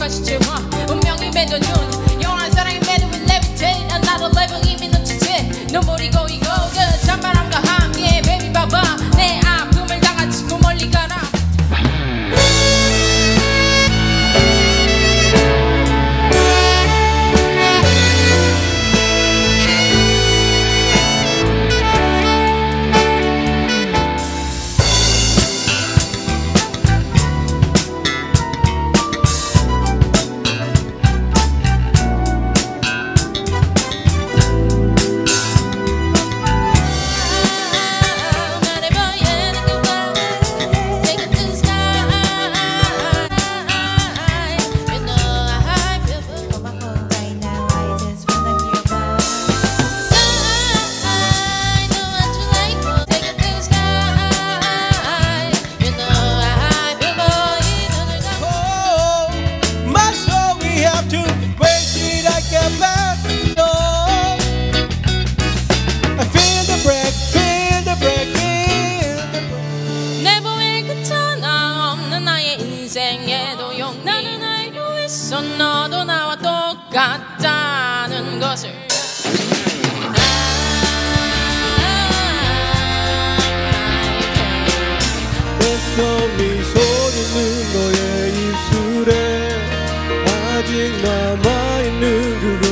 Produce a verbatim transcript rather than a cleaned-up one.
것이지 뭐 운명이 맺어준 영원한 사랑이 맺어 we levitate another level 이미 놓치지 눈물이 고이고 그 찬바람과 함께 baby 봐봐 내 아픔을 다 가지고 멀리 가라 나는 알고 있어 너도 나와 똑같다는 것을 벌써 미소리는 너의 입술에 아직 남아있는 그